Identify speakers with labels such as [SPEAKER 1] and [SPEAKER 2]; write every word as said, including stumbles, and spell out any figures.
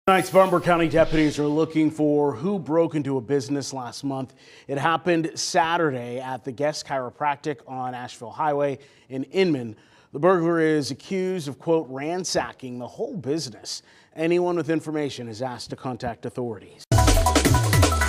[SPEAKER 1] Tonight, Spartanburg County deputies are looking for who broke into a business last month. It happened Saturday at the Guest Chiropractic on Asheville Highway in Inman. The burglar is accused of, quote, ransacking the whole business. Anyone with information is asked to contact authorities.